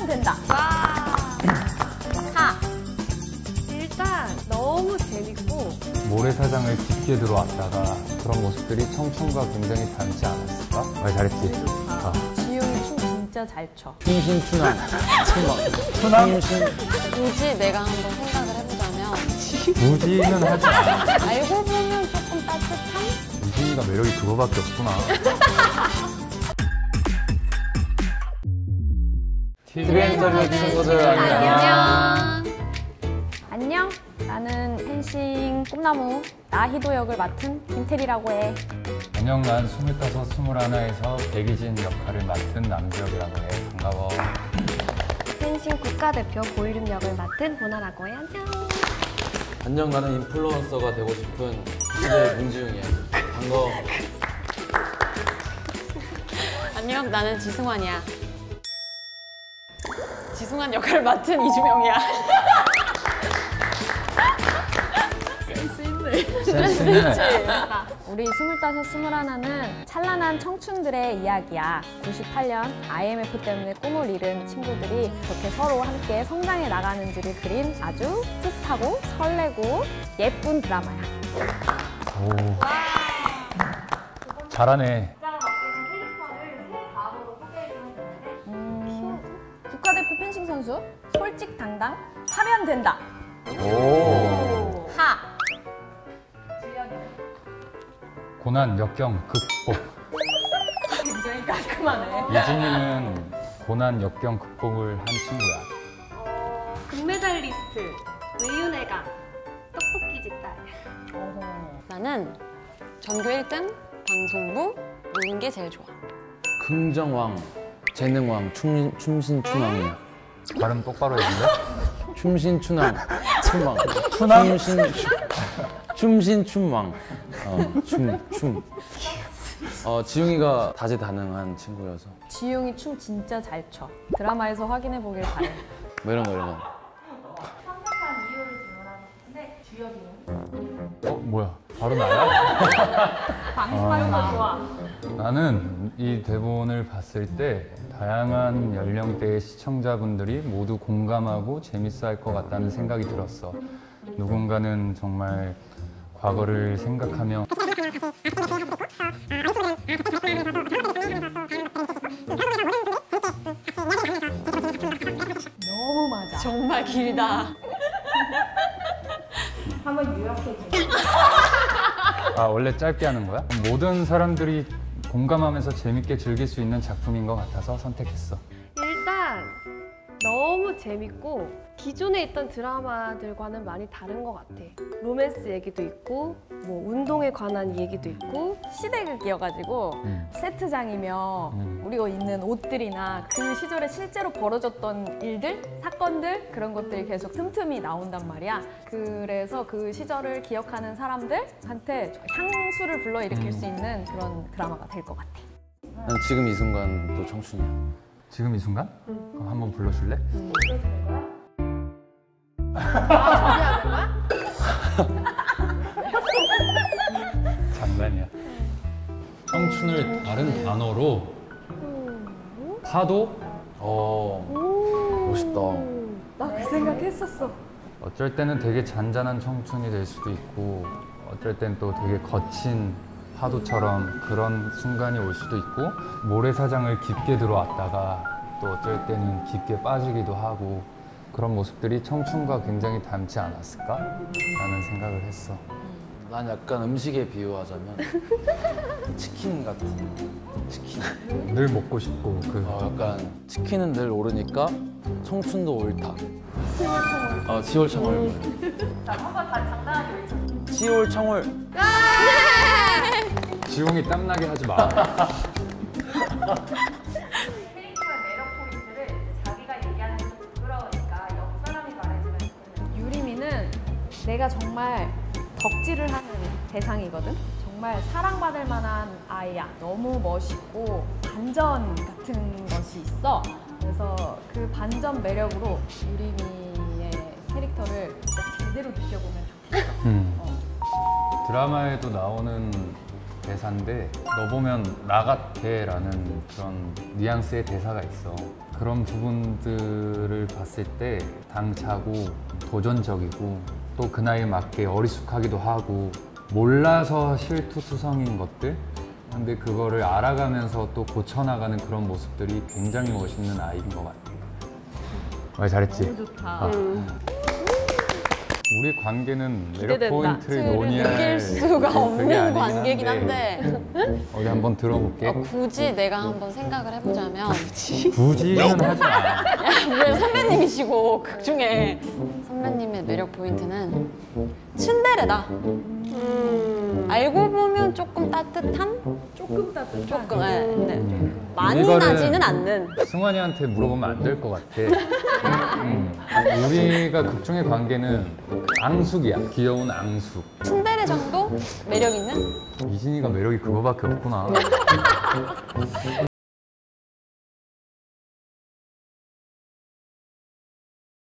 된다. 하. 일단 너무 재밌고 모래사장을 깊게 들어왔다가 그런 모습들이 청춘과 굉장히 닮지 않았을까? 잘했지? 지용이 춤 진짜 잘 춰. 춤신춘왕. 굳이 내가 한번 생각을 해보자면 무지는 하지 않아. 알고 보면 조금 따뜻한? 무진이가 매력이 그거밖에 없구나. TVN 인터뷰 친구들 안녕. 안녕. 나는 펜싱 꿈나무 나희도 역을 맡은 김태리라고 해. 안녕, 난 25, 21에서 백이진 역할을 맡은 남주혁이라고 해. 반가워. 펜싱 국가대표 고이름 역을 맡은 보나라고 해. 안녕. 안녕, 나는 인플루언서가 되고 싶은 DJ 문지웅이야. 반가워. 안녕, 나는 지승환이야. 지승환 역할을 맡은 이주명이야. 센스 있네. 우리 25, 21은 찬란한 청춘들의 이야기야. 98년 IMF 때문에 꿈을 잃은 친구들이 그렇게 서로 함께 성장해 나가는지를 그린 아주 풋하고 설레고 예쁜 드라마야. 오. 잘하네. 국가대표 펜싱 선수 솔직당당 하면 된다. 오. 하. 고난, 역경, 극복. 굉장히 깔끔하네. 이진이는 고난, 역경, 극복을 한 친구야. 금메달리스트 외윤회가 떡볶이 집 딸. 나는 전교 1등, 방송부, 노는 게 제일 좋아. 긍정왕, 재능왕, 춤신춘왕이야. 발음 똑바로 해준대? 춤신춘왕, 춤왕. 춤신춘왕. 춤. 지웅이가 다재다능한 친구여서. 지용이 춤 진짜 잘 춰. 드라마에서 확인해 보길 바래. 뭐 이런 거. 성격한 이유를 질문하고 싶은데 주혁이는? 뭐야? 바로 나야? 방송하는 거 좋아. 나는 이 대본을 봤을 때 다양한 연령대의 시청자분들이 모두 공감하고 재밌어 할 것 같다는 생각이 들었어. 누군가는 정말 과거를 생각하며 너무 맞아. 정말 길다. 한번 요약해 줘. 원래 짧게 하는 거야? 모든 사람들이 공감하면서 재밌게 즐길 수 있는 작품인 것 같아서 선택했어. 일단 너무 재밌고 기존에 있던 드라마들과는 많이 다른 것 같아. 로맨스 얘기도 있고 뭐 운동에 관한 얘기도 있고 시대극이어가지고 세트장이며 우리가 입는 옷들이나 그 시절에 실제로 벌어졌던 일들, 사건들 그런 것들이 계속 틈틈이 나온단 말이야. 그래서 그 시절을 기억하는 사람들한테 향수를 불러일으킬 수 있는 그런 드라마가 될 것 같아. 난 지금 이 순간도 청춘이야. 지금 이 순간? 그럼 한번 불러줄래? 장난이야. 청춘을 다른 단어로 파도? 멋있다. 나 그 생각했었어. 어쩔 때는 되게 잔잔한 청춘이 될 수도 있고 어쩔 땐 또 되게 거친 파도처럼 그런 순간이 올 수도 있고 모래사장을 깊게 들어왔다가 또 어쩔 때는 깊게 빠지기도 하고 그런 모습들이 청춘과 굉장히 닮지 않았을까? 라는 생각을 했어. 난 약간 음식에 비유하자면 치킨 같은. 치킨. 늘 먹고 싶고 약간 치킨은 늘 오르니까 청춘도 옳다. 치월청월. 자, 한번 다 장난하고 치월청월. 지용이 땀나게 하지 마. 캐릭터의 매력 포인트를 자기가 얘기하는 게 부끄러우니까 옆 사람이 말해주면 좋겠는. 유리미는 내가 정말 덕질을 하는 대상이거든. 정말 사랑받을 만한 아이야. 너무 멋있고 반전 같은 것이 있어. 그래서 그 반전 매력으로 유리미의 캐릭터를 진짜 제대로 느껴보면 좋겠어. 드라마에도 나오는 대사인데 너 보면 나 같아라는 그런 뉘앙스의 대사가 있어. 그런 부분들을 봤을 때 당차고 도전적이고 또 그 나이에 맞게 어리숙하기도 하고 몰라서 실투투성인 것들, 근데 그거를 알아가면서 또 고쳐나가는 그런 모습들이 굉장히 멋있는 아이인 것 같아요. 말 잘했지? 너무 좋다. 우리 관계는 매력 기대된다. 포인트를 논의할 느낄 수가 그게 없는 아니긴 관계긴 한데 어디 한번 들어볼게. 굳이 내가 한번 생각을 해보자면 굳이는 하지 마. 왜 선배님이시고 극 중에 선배님의 매력 포인트는 츤데레다. 알고 보면 조금 따뜻한? 조금 따뜻한. 조금, 네. 많이 이거를 나지는 않는. 승환이한테 물어보면 안 될 것 같아. 우리가 극중의 관계는 앙숙이야. 귀여운 앙숙. 츤데레 정도 매력 있는? 이진이가 매력이 그거밖에 없구나.